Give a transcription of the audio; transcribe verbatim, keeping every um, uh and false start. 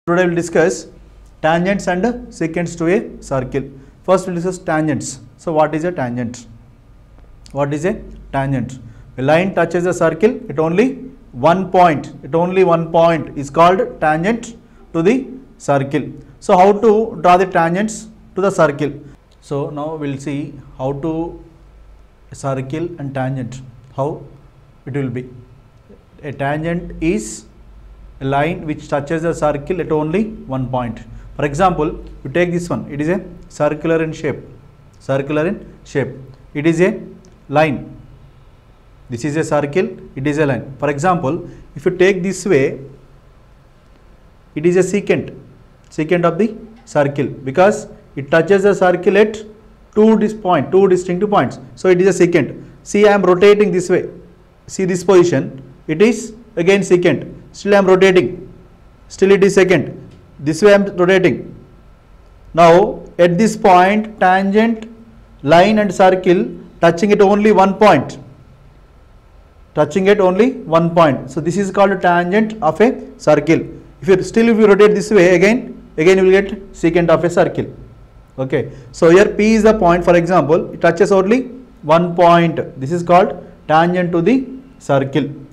Today we will discuss tangents and secants to a circle. First we will discuss tangents. So what is a tangent? What is a tangent? A line touches a circle at only one point. At only one point is called tangent to the circle. So how to draw the tangents to the circle? So now we will see how to circle and tangent. How it will be. A tangent is a line which touches a circle at only one point. For example, you take this one, it is a circular in shape, circular in shape. It is a line. This is a circle, it is a line. For example, if you take this way, it is a secant, secant of the circle because it touches the circle at two dis point, two distinct points. So it is a secant. See, I am rotating this way. See this position, it is again secant. Still I am rotating, still it is secant. This way I am rotating. Now at this point, tangent, line and circle touching at only one point. Touching at only one point. So this is called a tangent of a circle. If you still if you rotate this way again, again you will get secant of a circle. Okay. So here P is the point. For example, it touches only one point. This is called tangent to the circle.